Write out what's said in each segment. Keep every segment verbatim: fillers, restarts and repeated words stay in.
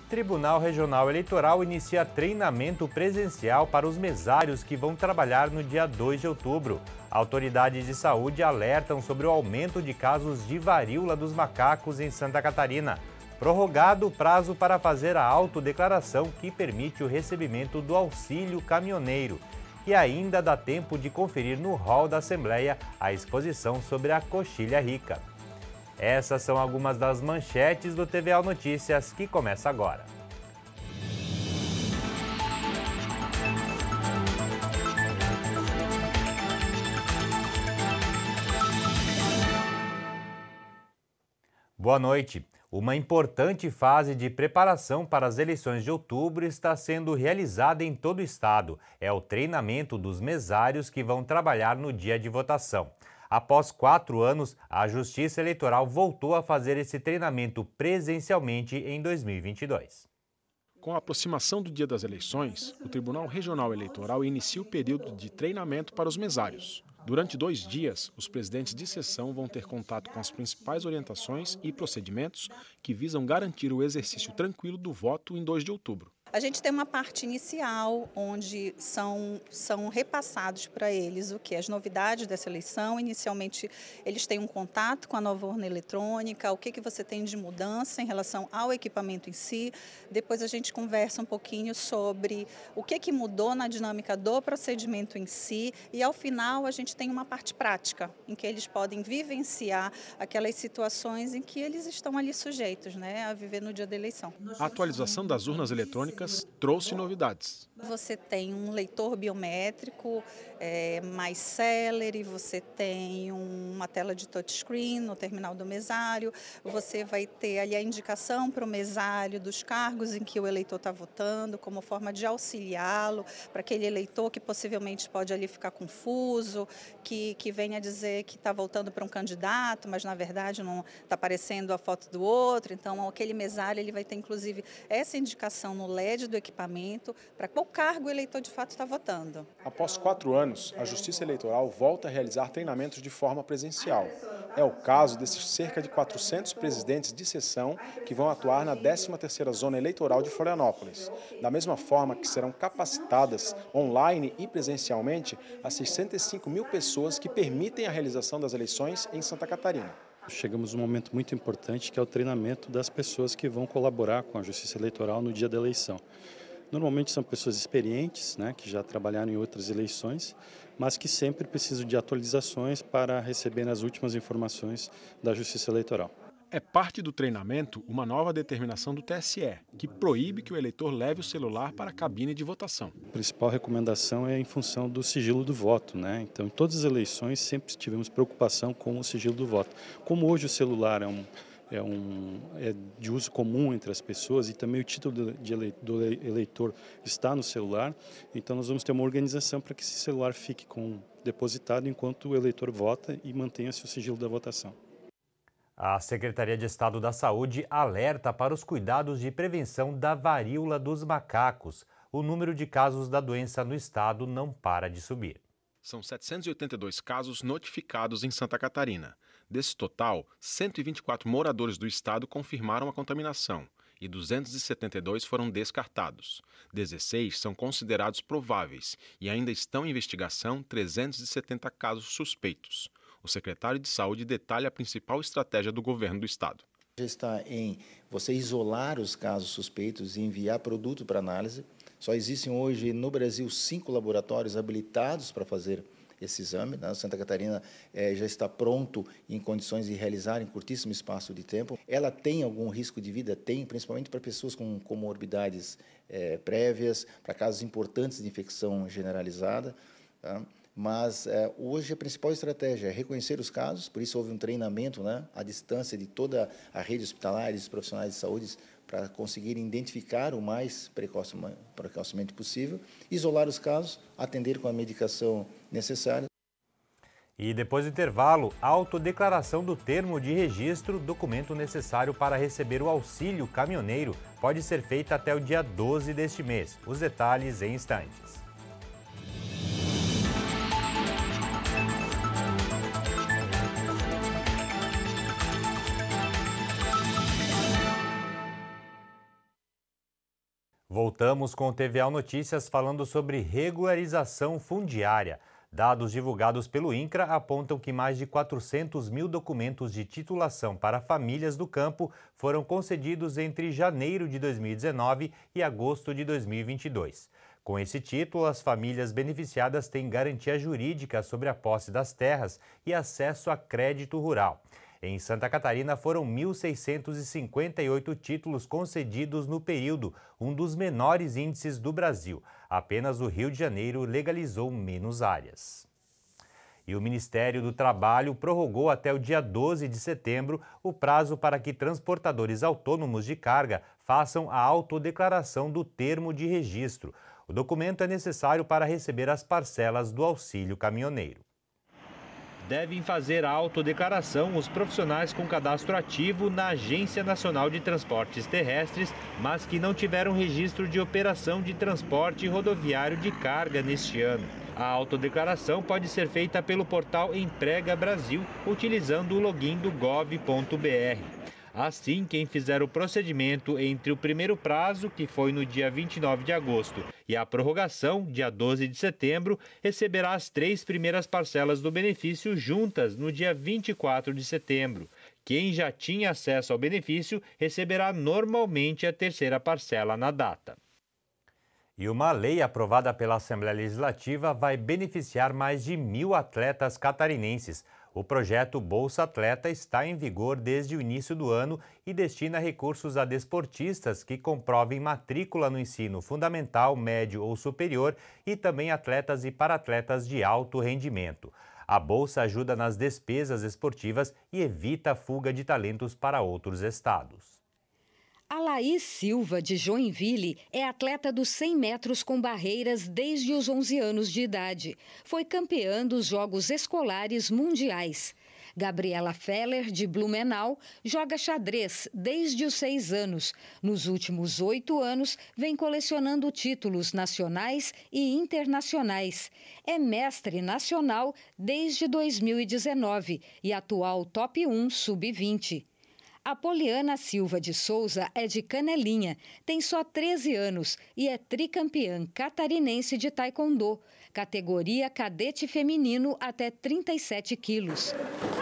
Tribunal Regional Eleitoral inicia treinamento presencial para os mesários que vão trabalhar no dia dois de outubro. Autoridades de saúde alertam sobre o aumento de casos de varíola dos macacos em Santa Catarina. Prorrogado o prazo para fazer a autodeclaração que permite o recebimento do auxílio caminhoneiro. E ainda dá tempo de conferir no hall da Assembleia a exposição sobre a coxilha rica. Essas são algumas das manchetes do T V A Notícias, que começa agora. Boa noite. Uma importante fase de preparação para as eleições de outubro está sendo realizada em todo o estado. É o treinamento dos mesários que vão trabalhar no dia de votação. Após quatro anos, a Justiça Eleitoral voltou a fazer esse treinamento presencialmente em dois mil e vinte e dois. Com a aproximação do dia das eleições, o Tribunal Regional Eleitoral inicia o período de treinamento para os mesários. Durante dois dias, os presidentes de sessão vão ter contato com as principais orientações e procedimentos que visam garantir o exercício tranquilo do voto em dois de outubro. A gente tem uma parte inicial onde são, são repassados para eles o que? As novidades dessa eleição. Inicialmente, eles têm um contato com a nova urna eletrônica, o que, que você tem de mudança em relação ao equipamento em si. Depois a gente conversa um pouquinho sobre o que, que mudou na dinâmica do procedimento em si. E ao final a gente tem uma parte prática, em que eles podem vivenciar aquelas situações em que eles estão ali sujeitos, né, a viver no dia da eleição. A atualização das urnas eletrônicas trouxe novidades. Você tem um leitor biométrico é, mais célere, você tem uma tela de touchscreen no terminal do mesário, você vai ter ali a indicação para o mesário dos cargos em que o eleitor está votando, como forma de auxiliá-lo, para aquele eleitor que possivelmente pode ali ficar confuso, que, que venha dizer que está votando para um candidato, mas na verdade não está aparecendo a foto do outro. Então aquele mesário ele vai ter inclusive essa indicação no L E D do equipamento para qual cargo o eleitor de fato está votando. Após quatro anos, a Justiça Eleitoral volta a realizar treinamentos de forma presencial. É o caso desses cerca de quatrocentos presidentes de sessão que vão atuar na décima terceira Zona Eleitoral de Florianópolis. Da mesma forma que serão capacitadas online e presencialmente as sessenta e cinco mil pessoas que permitem a realização das eleições em Santa Catarina. Chegamos num momento muito importante que é o treinamento das pessoas que vão colaborar com a Justiça Eleitoral no dia da eleição. Normalmente são pessoas experientes, né, que já trabalharam em outras eleições, mas que sempre precisam de atualizações para receber as últimas informações da Justiça Eleitoral. É parte do treinamento uma nova determinação do T S E, que proíbe que o eleitor leve o celular para a cabine de votação. A principal recomendação é em função do sigilo do voto, né? Então, em todas as eleições sempre tivemos preocupação com o sigilo do voto. Como hoje o celular é um É, um, é de uso comum entre as pessoas e também o título de ele, do eleitor está no celular, então nós vamos ter uma organização para que esse celular fique com, depositado enquanto o eleitor vota e mantenha-se o sigilo da votação. A Secretaria de Estado da Saúde alerta para os cuidados de prevenção da varíola dos macacos. O número de casos da doença no estado não para de subir. São setecentos e oitenta e dois casos notificados em Santa Catarina. Desse total, cento e vinte e quatro moradores do estado confirmaram a contaminação e duzentos e setenta e dois foram descartados. dezesseis são considerados prováveis e ainda estão em investigação trezentos e setenta casos suspeitos. O secretário de Saúde detalha a principal estratégia do governo do estado. Está em você isolar os casos suspeitos e enviar produto para análise. Só existem hoje no Brasil cinco laboratórios habilitados para fazer esse exame. Né? Santa Catarina eh, já está pronto em condições de realizar em curtíssimo espaço de tempo. Ela tem algum risco de vida? Tem, principalmente para pessoas com comorbidades eh, prévias, para casos importantes de infecção generalizada. Tá? Mas eh, hoje a principal estratégia é reconhecer os casos, por isso houve um treinamento, né, à distância de toda a rede hospitalar e dos profissionais de saúde para conseguirem identificar o mais precoce, precocemente possível, isolar os casos, atender com a medicação necessária. E depois do intervalo, autodeclaração do termo de registro, documento necessário para receber o auxílio caminhoneiro, pode ser feita até o dia doze deste mês. Os detalhes em instantes. Voltamos com o T V A Notícias falando sobre regularização fundiária. Dados divulgados pelo INCRA apontam que mais de quatrocentos mil documentos de titulação para famílias do campo foram concedidos entre janeiro de dois mil e dezenove e agosto de dois mil e vinte e dois. Com esse título, as famílias beneficiadas têm garantia jurídica sobre a posse das terras e acesso a crédito rural. Em Santa Catarina, foram mil seiscentos e cinquenta e oito títulos concedidos no período, um dos menores índices do Brasil. Apenas o Rio de Janeiro legalizou menos áreas. E o Ministério do Trabalho prorrogou até o dia doze de setembro o prazo para que transportadores autônomos de carga façam a autodeclaração do termo de registro. O documento é necessário para receber as parcelas do auxílio caminhoneiro. Devem fazer a autodeclaração os profissionais com cadastro ativo na Agência Nacional de Transportes Terrestres, mas que não tiveram registro de operação de transporte rodoviário de carga neste ano. A autodeclaração pode ser feita pelo portal Emprega Brasil, utilizando o login do gov ponto br. Assim, quem fizer o procedimento entre o primeiro prazo, que foi no dia vinte e nove de agosto, e a prorrogação, dia doze de setembro, receberá as três primeiras parcelas do benefício juntas no dia vinte e quatro de setembro. Quem já tinha acesso ao benefício receberá normalmente a terceira parcela na data. E uma lei aprovada pela Assembleia Legislativa vai beneficiar mais de mil atletas catarinenses. O projeto Bolsa Atleta está em vigor desde o início do ano e destina recursos a desportistas que comprovem matrícula no ensino fundamental, médio ou superior e também atletas e paratletas de alto rendimento. A bolsa ajuda nas despesas esportivas e evita a fuga de talentos para outros estados. A Laís Silva, de Joinville, é atleta dos cem metros com barreiras desde os onze anos de idade. Foi campeã dos Jogos Escolares Mundiais. Gabriela Feller, de Blumenau, joga xadrez desde os seis anos. Nos últimos oito anos, vem colecionando títulos nacionais e internacionais. É mestre nacional desde dois mil e dezenove e atual top um sub vinte. A Poliana Silva de Souza é de Canelinha, tem só treze anos e é tricampeã catarinense de taekwondo, categoria cadete feminino até trinta e sete quilos.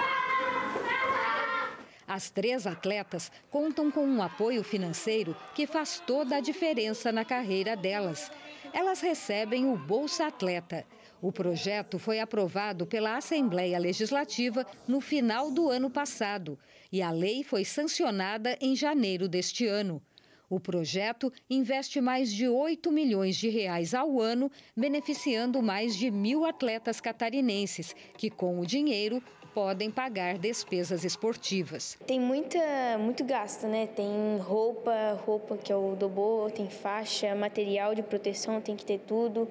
As três atletas contam com um apoio financeiro que faz toda a diferença na carreira delas. Elas recebem o Bolsa Atleta. O projeto foi aprovado pela Assembleia Legislativa no final do ano passado e a lei foi sancionada em janeiro deste ano. O projeto investe mais de oito milhões de reais ao ano, beneficiando mais de mil atletas catarinenses, que com o dinheiro podem pagar despesas esportivas. Tem muita, muito gasto, né? Tem roupa, roupa que é o dobô, tem faixa, material de proteção, tem que ter tudo.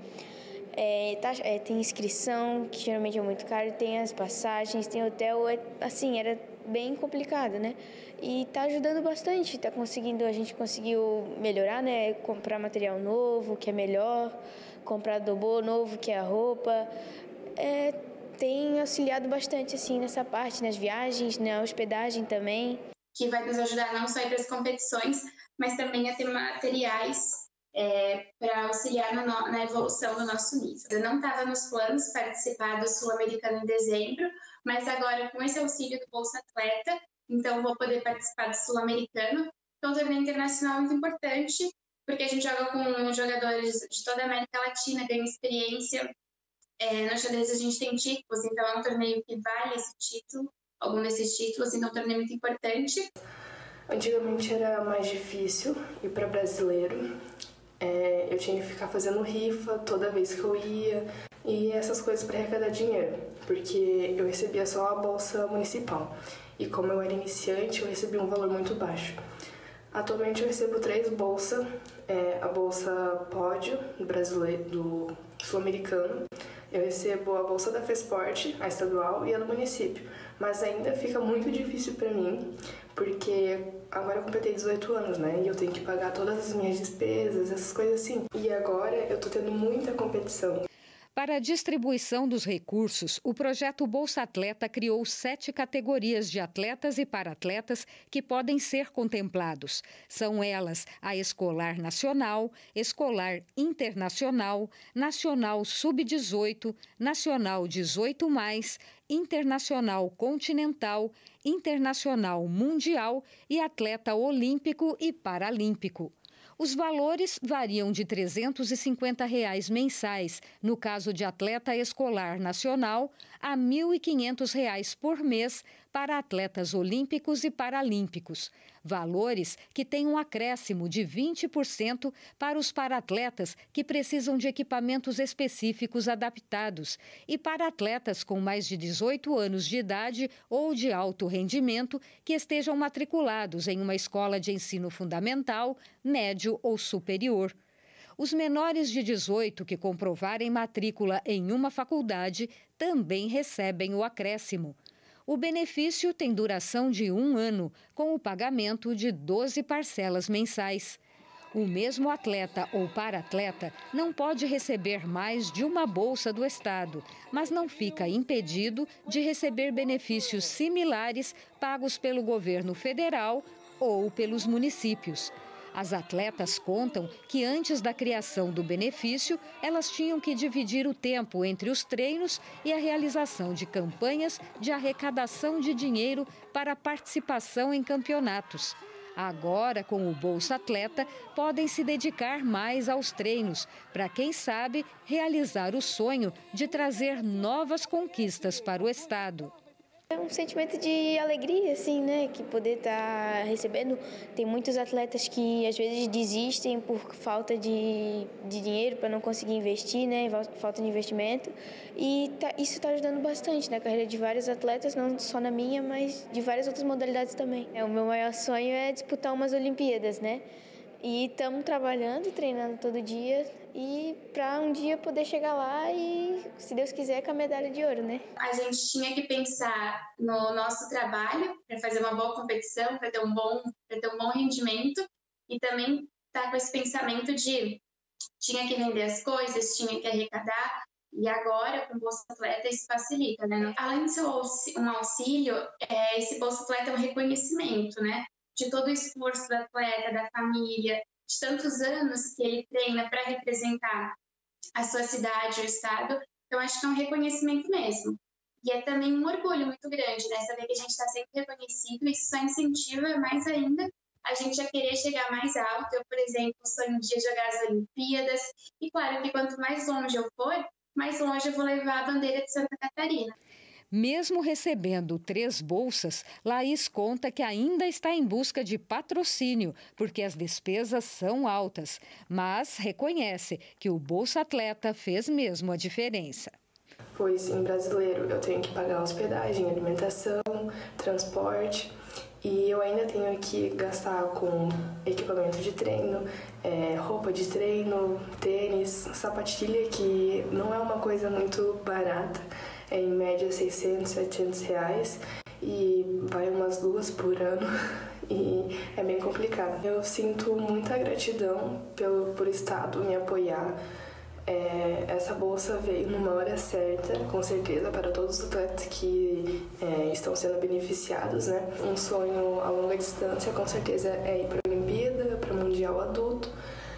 É, tá, é, tem inscrição, que geralmente é muito caro, tem as passagens, tem hotel, é, assim, era bem complicado, né? E tá ajudando bastante, tá conseguindo, a gente conseguiu melhorar, né? Comprar material novo, que é melhor, comprar dobô novo, que é a roupa. É, tem auxiliado bastante, assim, nessa parte, nas viagens, na hospedagem também. Que vai nos ajudar não só a ir para as competições, mas também a ter materiais É, para auxiliar no, na evolução do nosso nível. Eu não estava nos planos participar do Sul-Americano em dezembro, mas agora com esse auxílio do Bolsa Atleta, então vou poder participar do Sul-Americano, que é um torneio internacional muito importante, porque a gente joga com jogadores de toda a América Latina, ganha experiência. É, no xadrez a gente tem títulos, então é um torneio que vale esse título, algum desses títulos, então é um torneio muito importante. Antigamente era mais difícil ir para brasileiro. É, eu tinha que ficar fazendo rifa toda vez que eu ia e essas coisas para arrecadar dinheiro, porque eu recebia só a bolsa municipal e como eu era iniciante eu recebi um valor muito baixo. Atualmente eu recebo três bolsas, é, a bolsa pódio do brasileiro, do sul-americano, eu recebo a bolsa da FESPORT, a estadual e a do município, mas ainda fica muito difícil para mim, porque agora eu completei dezoito anos, né? E eu tenho que pagar todas as minhas despesas, essas coisas assim. E agora eu tô tendo muita competição. Para a distribuição dos recursos, o projeto Bolsa Atleta criou sete categorias de atletas e para-atletas que podem ser contemplados. São elas a Escolar Nacional, Escolar Internacional, Nacional sub dezoito, Nacional dezoito mais, Internacional Continental, Internacional Mundial e Atleta Olímpico e Paralímpico. Os valores variam de trezentos e cinquenta reais mensais, no caso de atleta escolar nacional, a mil e quinhentos reais por mês para atletas olímpicos e paralímpicos. Valores que têm um acréscimo de vinte por cento para os para-atletas que precisam de equipamentos específicos adaptados e para atletas com mais de dezoito anos de idade ou de alto rendimento que estejam matriculados em uma escola de ensino fundamental, médio ou superior. Os menores de dezoito que comprovarem matrícula em uma faculdade também recebem o acréscimo. O benefício tem duração de um ano, com o pagamento de doze parcelas mensais. O mesmo atleta ou para-atleta não pode receber mais de uma bolsa do Estado, mas não fica impedido de receber benefícios similares pagos pelo governo federal ou pelos municípios. As atletas contam que antes da criação do benefício, elas tinham que dividir o tempo entre os treinos e a realização de campanhas de arrecadação de dinheiro para participação em campeonatos. Agora, com o Bolsa Atleta, podem se dedicar mais aos treinos, para quem sabe realizar o sonho de trazer novas conquistas para o estado. É um sentimento de alegria, assim, né? Que poder estar recebendo. Tem muitos atletas que às vezes desistem por falta de, de dinheiro, para não conseguir investir, né? Falta de investimento. E tá, isso está ajudando bastante na carreira de vários atletas, não só na minha, mas de várias outras modalidades também. É, o meu maior sonho é disputar umas Olimpíadas, né? E estamos trabalhando, treinando todo dia e para um dia poder chegar lá e, se Deus quiser, com a medalha de ouro, né? A gente tinha que pensar no nosso trabalho para fazer uma boa competição, para ter um bom, para ter um bom rendimento e também estar com esse pensamento de tinha que vender as coisas, tinha que arrecadar e agora com o Bolsa Atleta isso facilita, né? Além de ser um auxílio, é, esse Bolsa Atleta é um reconhecimento, né? De todo o esforço do atleta, da família, de tantos anos que ele treina para representar a sua cidade, o estado. Então, acho que é um reconhecimento mesmo. E é também um orgulho muito grande, né? Saber que a gente está sempre reconhecido, isso só incentiva mais ainda a gente a querer chegar mais alto. Eu, por exemplo, sonho um dia jogar as Olimpíadas. E claro que quanto mais longe eu for, mais longe eu vou levar a bandeira de Santa Catarina. Mesmo recebendo três bolsas, Laís conta que ainda está em busca de patrocínio, porque as despesas são altas, mas reconhece que o Bolsa Atleta fez mesmo a diferença. Pois em brasileiro eu tenho que pagar hospedagem, alimentação, transporte e eu ainda tenho que gastar com equipamento de treino, é, roupa de treino, tênis, sapatilha, que não é uma coisa muito barata. É em média seiscentos, setecentos reais e vai umas duas por ano e é bem complicado. Eu sinto muita gratidão pelo, por o Estado me apoiar. É, essa bolsa veio numa hora certa, com certeza, para todos os atletas que é, estão sendo beneficiados, né? Um sonho a longa distância, com certeza, é ir para a Olimpíada, para o Mundial Adulto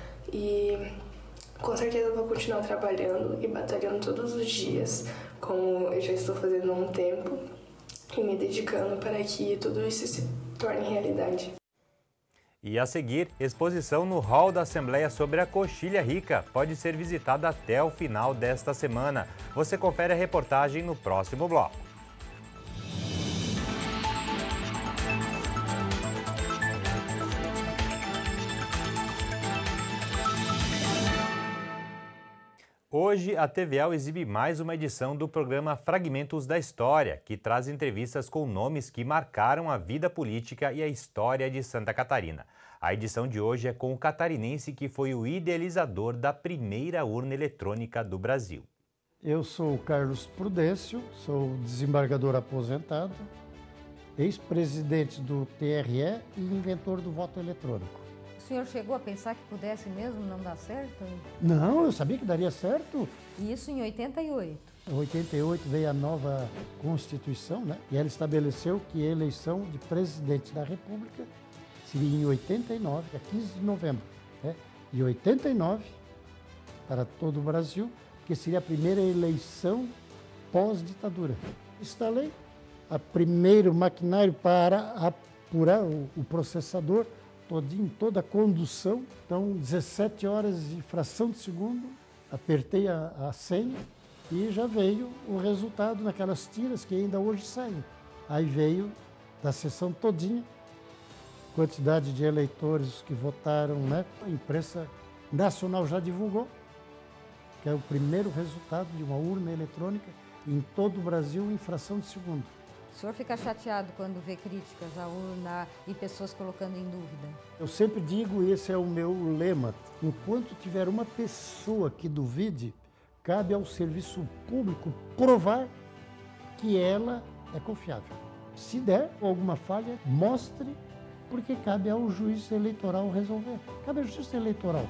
e com certeza eu vou continuar trabalhando e batalhando todos os dias, como eu já estou fazendo há um tempo, e me dedicando para que tudo isso se torne realidade. E a seguir, exposição no Hall da Assembleia sobre a coxilha rica. Pode ser visitada até o final desta semana. Você confere a reportagem no próximo bloco. Hoje, a T V E L exibe mais uma edição do programa Fragmentos da História, que traz entrevistas com nomes que marcaram a vida política e a história de Santa Catarina. A edição de hoje é com o catarinense que foi o idealizador da primeira urna eletrônica do Brasil. Eu sou o Carlos Prudêncio, sou desembargador aposentado, ex-presidente do T R E e inventor do voto eletrônico. senhor chegou a pensar que pudesse mesmo não dar certo? Não, eu sabia que daria certo. Isso em oitenta e oito. Em oitenta e oito veio a nova Constituição, né? E ela estabeleceu que a eleição de presidente da República seria em oitenta e nove, a quinze de novembro, né? De oitenta e nove para todo o Brasil, que seria a primeira eleição pós-ditadura. Instalei o primeiro maquinário para apurar o, o processador, todinho, toda a condução. Então, dezessete horas e fração de segundo, apertei a, a senha e já veio o resultado naquelas tiras que ainda hoje saem. Aí veio da sessão todinha, quantidade de eleitores que votaram, né? A imprensa nacional já divulgou, que é o primeiro resultado de uma urna eletrônica em todo o Brasil em fração de segundo. O senhor fica chateado quando vê críticas à urna e pessoas colocando em dúvida? Eu sempre digo, esse é o meu lema, enquanto tiver uma pessoa que duvide, cabe ao serviço público provar que ela é confiável. Se der alguma falha, mostre, porque cabe ao juiz eleitoral resolver. Cabe ao juiz eleitoral.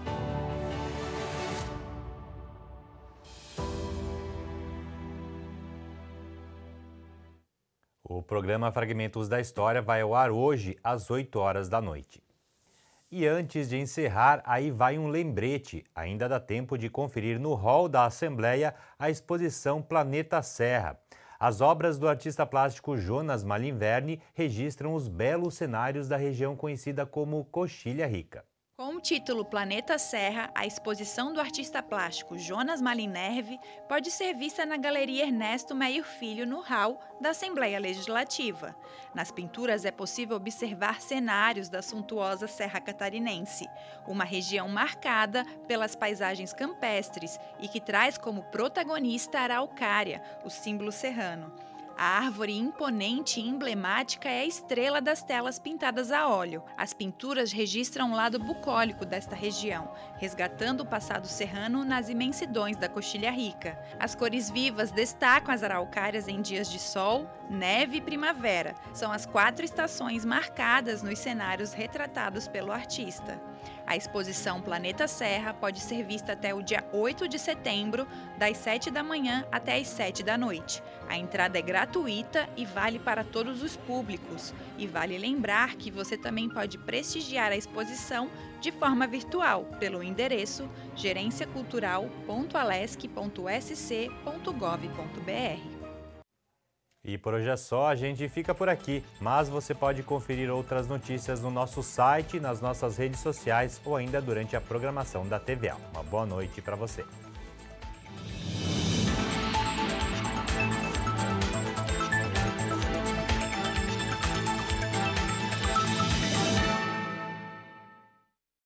O programa Fragmentos da História vai ao ar hoje às oito horas da noite. E antes de encerrar, aí vai um lembrete. Ainda dá tempo de conferir no hall da Assembleia a exposição Planeta Serra. As obras do artista plástico Jonas Malinverni registram os belos cenários da região conhecida como Coxilha Rica. Com o título Planeta Serra, a exposição do artista plástico Jonas Malinverni pode ser vista na Galeria Ernesto Meyer Filho, no hall da Assembleia Legislativa. Nas pinturas é possível observar cenários da suntuosa Serra Catarinense, uma região marcada pelas paisagens campestres e que traz como protagonista a araucária, o símbolo serrano. A árvore imponente e emblemática é a estrela das telas pintadas a óleo. As pinturas registram o lado bucólico desta região, resgatando o passado serrano nas imensidões da Coxilha Rica. As cores vivas destacam as araucárias em dias de sol, neve e primavera. São as quatro estações marcadas nos cenários retratados pelo artista. A exposição Planeta Serra pode ser vista até o dia oito de setembro, das sete da manhã até as sete da noite. A entrada é gratuita e vale para todos os públicos. E vale lembrar que você também pode prestigiar a exposição de forma virtual, pelo endereço gerência cultural ponto alesc ponto s c ponto gov ponto b r. E por hoje é só, a gente fica por aqui, mas você pode conferir outras notícias no nosso site, nas nossas redes sociais ou ainda durante a programação da T V A. Uma boa noite para você.